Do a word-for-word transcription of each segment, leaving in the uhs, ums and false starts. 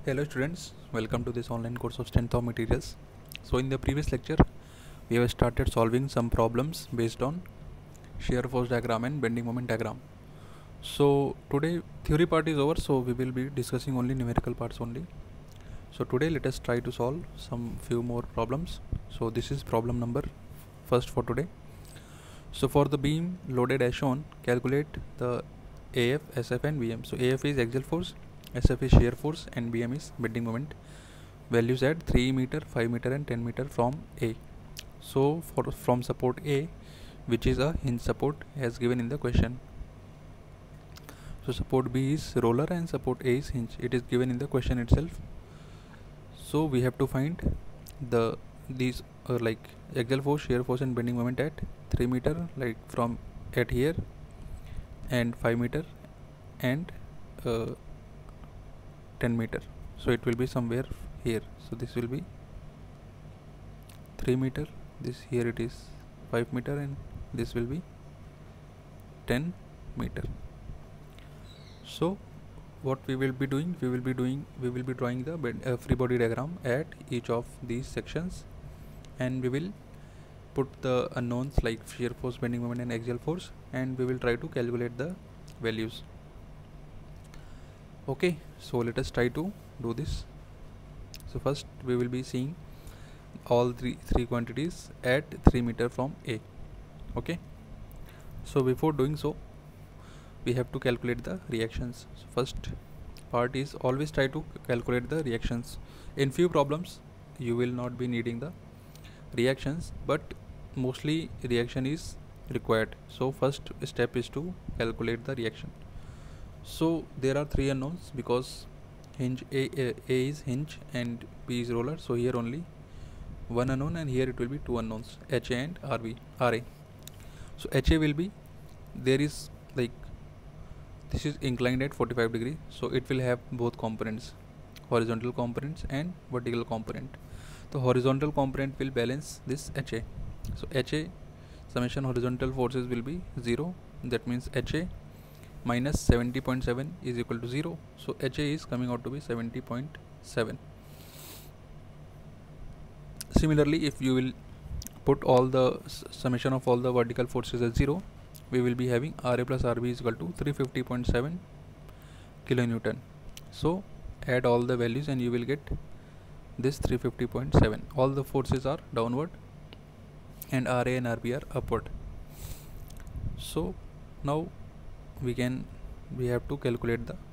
Hello students, welcome to this online course of Strength of Materials. So in the previous lecture, we have started solving some problems based on shear force diagram and bending moment diagram. So today theory part is over, so we will be discussing only numerical parts only. So today let us try to solve some few more problems. So this is problem number first for today. So for the beam loaded as shown, calculate the A F, S F and V M. So A F is axial force, S F is shear force and B M is bending moment. Values at three meter, five meter and ten meter from A. So for from support A, which is a hinge support as given in the question. So support B is roller and support A is hinge. It is given in the question itself. So we have to find the these uh, like axial force, shear force and bending moment at three meter, like from at here, and five meter and uh, ten meter. So it will be somewhere here. So this will be three meter, this here it is five meter and this will be ten meter. So what we will be doing, we will be doing we will be drawing the bend, uh, free body diagram at each of these sections, and we will put the unknowns like shear force, bending moment and axial force, and we will try to calculate the values. Okay, so let us try to do this. So first we will be seeing all three three quantities at three meter from A. Okay, so before doing so, we have to calculate the reactions. So first part is always try to calculate the reactions. In few problems you will not be needing the reactions, but mostly reaction is required. So first step is to calculate the reaction. So there are three unknowns because hinge A, A, A is hinge and B is roller. So here only one unknown, and here it will be two unknowns, H A and R V, R A. So H A will be, there is like this is inclined at forty-five degree, so it will have both components, horizontal components and vertical component. The horizontal component will balance this H A. So H A summation horizontal forces will be zero. That means H A minus seventy point seven is equal to zero. So H A is coming out to be seventy point seven. Similarly, if you will put all the summation of all the vertical forces as zero, we will be having R A plus R B is equal to three hundred fifty point seven kilonewton. So add all the values and you will get this three hundred fifty point seven. All the forces are downward and R A and R B are upward. So now we can we have to calculate the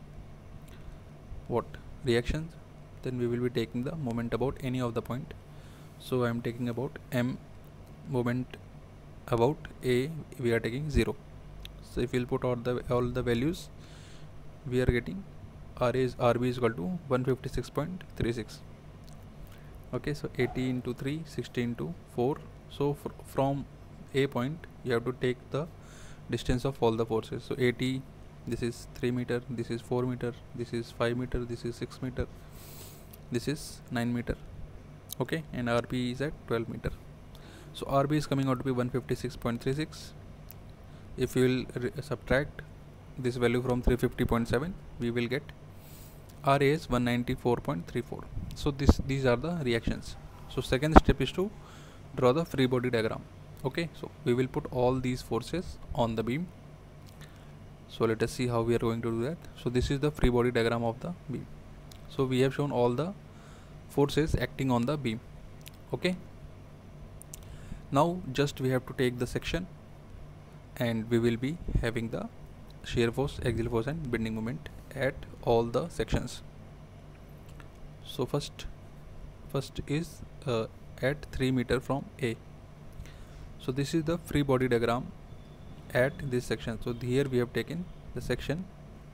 what reactions. Then we will be taking the moment about any of the point. So I am taking about M moment about A, we are taking zero. So if we'll put all the all the values, we are getting R A is R B is equal to one hundred fifty-six point three six. Okay, so eighty into three, sixty into four. So fr from A point you have to take the distance of all the forces. So eighty, this is three meter, this is four meter, this is five meter, this is six meter, this is nine meter. Okay, and R B is at twelve meter. So R B is coming out to be one hundred fifty-six point three six. If we will subtract this value from three hundred fifty point seven, we will get R A is one hundred ninety-four point three four. So this these are the reactions. So second step is to draw the free body diagram. Okay, so we will put all these forces on the beam. So let us see how we are going to do that. So this is the free body diagram of the beam. So we have shown all the forces acting on the beam. Okay, now just we have to take the section and we will be having the shear force, axial force and bending moment at all the sections. So first first is uh, at three meter from A. So this is the free body diagram at this section. So here we have taken the section.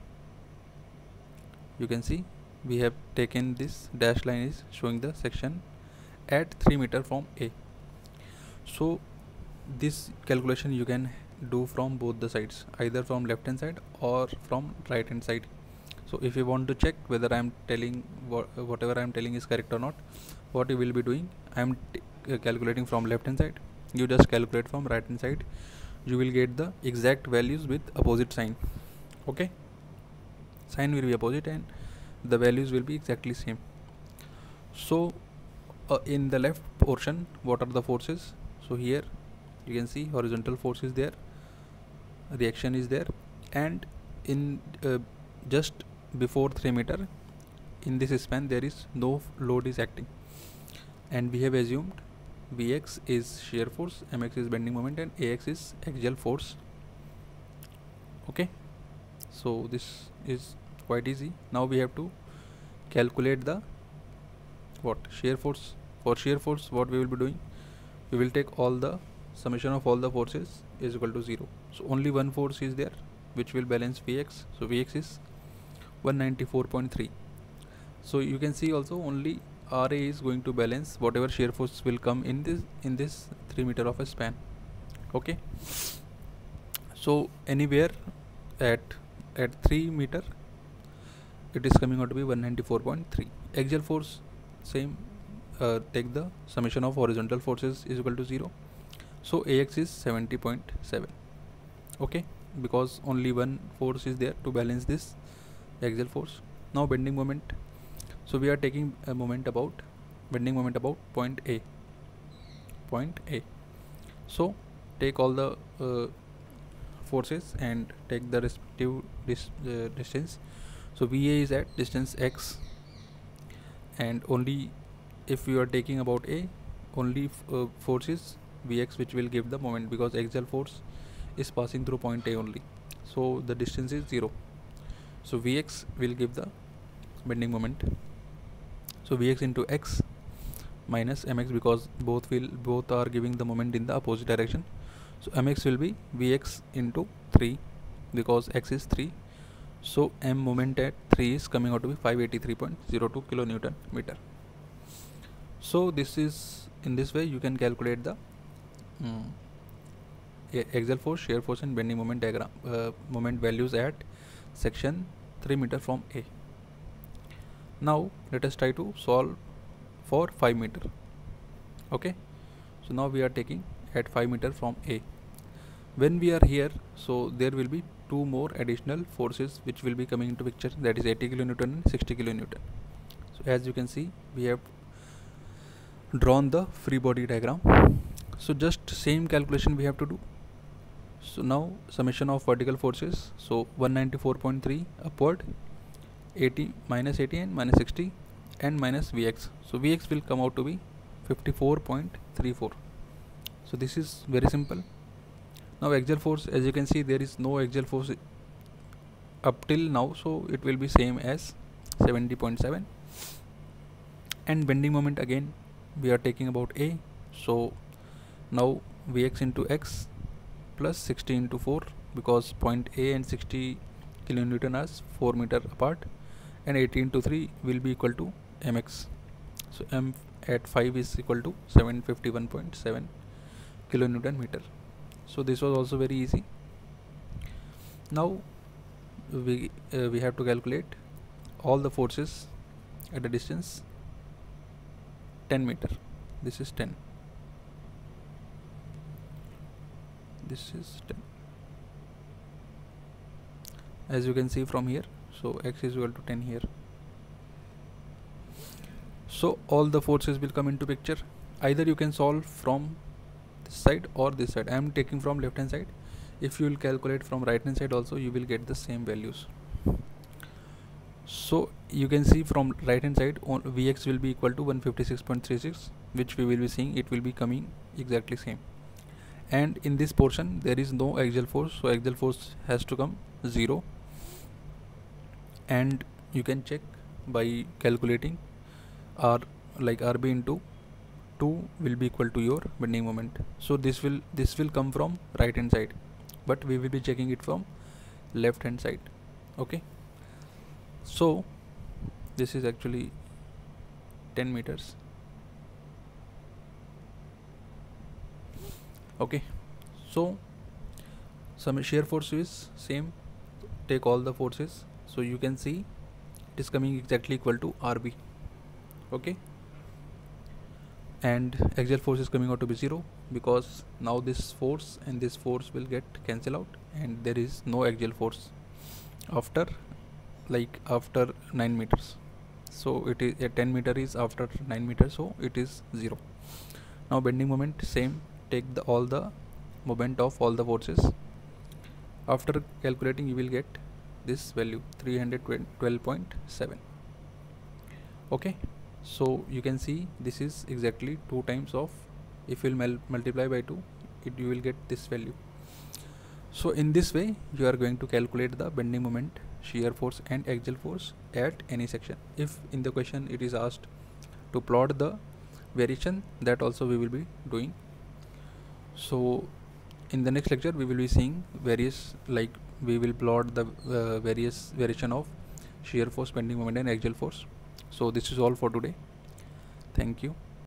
You can see we have taken this dash line is showing the section at three meter from A. So this calculation you can do from both the sides, either from left hand side or from right hand side. So if you want to check whether I am telling wha whatever I am telling is correct or not, what you will be doing, I am uh, calculating from left hand side, you just calculate from right hand side. You will get the exact values with opposite sign. Okay, sign will be opposite and the values will be exactly same. So uh, in the left portion, what are the forces? So here you can see horizontal force is there, reaction is there, and in uh, just before three meter in this span there is no load is acting, and we have assumed Vx is shear force, Mx is bending moment, and Ax is axial force. Okay, so this is quite easy. Now we have to calculate the what shear force. For shear force, what we will be doing, we will take all the summation of all the forces is equal to zero. So only one force is there which will balance Vx. So Vx is one ninety-four point three. So you can see also only Ra is going to balance whatever shear force will come in this in this three meter of a span. Okay, so anywhere at at three meter it is coming out to be one ninety-four point three. Axial force, same, uh, take the summation of horizontal forces is equal to zero. So Ax is seventy point seven. Okay, because only one force is there to balance this axial force. Now bending moment. So we are taking a moment about bending moment about point A. Point A. So take all the uh, forces and take the respective dis uh, distance. So V A is at distance x, and only if you are taking about A, only uh, forces Vx which will give the moment, because axial force is passing through point A only. So the distance is zero. So Vx will give the bending moment. So Vx into x minus mx, because both will both are giving the moment in the opposite direction. So mx will be Vx into three, because x is three. So m moment at three is coming out to be five eighty-three point zero two kilonewton meter. So this is, in this way you can calculate the mm, axial force, shear force, and bending moment diagram uh, moment values at section three meter from A. Now let us try to solve for five meter. Okay, so now we are taking at five meter from A. When we are here, so there will be two more additional forces which will be coming into picture, that is eighty kilonewton and sixty kilonewton. So as you can see, we have drawn the free body diagram. So just same calculation we have to do. So now summation of vertical forces, so one ninety-four point three upward, eighty minus eighty and minus sixty, and minus Vx. So Vx will come out to be fifty-four point three four. So this is very simple. Now axial force, as you can see, there is no axial force up till now, so it will be same as seventy point seven. And bending moment, again we are taking about A. So now Vx into x plus sixty into four, because point A and sixty kilonewton are four meter apart, and eighty into three will be equal to mx. So m at five is equal to seven fifty-one point seven kilonewton meter. So this was also very easy. Now we uh, we have to calculate all the forces at a distance ten meter. This is ten. This is ten. As you can see from here, so x is equal to ten here. So all the forces will come into picture. Either you can solve from this side or this side. I am taking from left hand side. If you will calculate from right hand side also, you will get the same values. So you can see from right hand side, on Vx will be equal to one fifty-six point three six, which we will be seeing it will be coming exactly same. And in this portion there is no axial force, so axial force has to come zero. And you can check by calculating R, like Rb into two will be equal to your bending moment. So this will this will come from right hand side, but we will be checking it from left hand side. Okay, so this is actually ten meters. Okay, so some shear force is same, take all the forces, so you can see it is coming exactly equal to Rb. Okay, and axial force is coming out to be zero, because now this force and this force will get cancel out, and there is no axial force after like after nine meters. So it is a ten meter is after nine meters, so it is zero. Now bending moment, same, take the all the moment of all the forces. After calculating you will get this value three hundred twelve point seven. Okay, so you can see this is exactly two times of, if you will multiply by two, it you will get this value. So in this way you are going to calculate the bending moment, shear force and axial force at any section. If in the question it is asked to plot the variation, that also we will be doing. So in the next lecture we will be seeing various, like we will plot the uh, various variation of shear force, bending moment and axial force. So this is all for today. Thank you.